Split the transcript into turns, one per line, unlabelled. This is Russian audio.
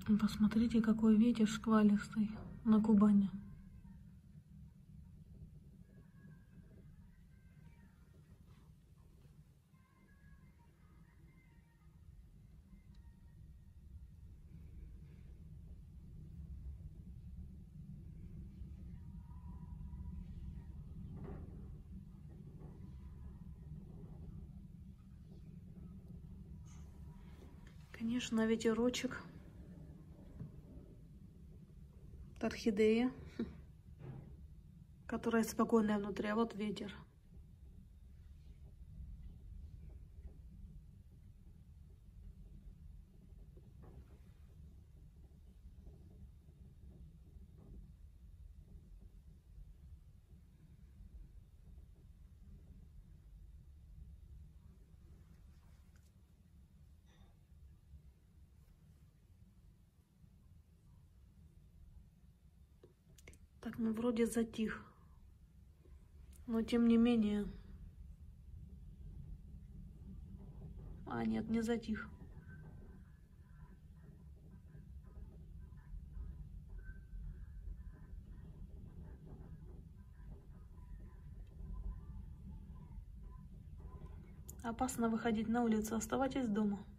Посмотрите, какой ветер шквалистый на Кубани. Конечно, ветерочек. Орхидея, которая спокойная внутри, а вот ветер. Так, ну вроде затих, но тем не менее... А, нет, не затих. Опасно выходить на улицу, оставайтесь дома.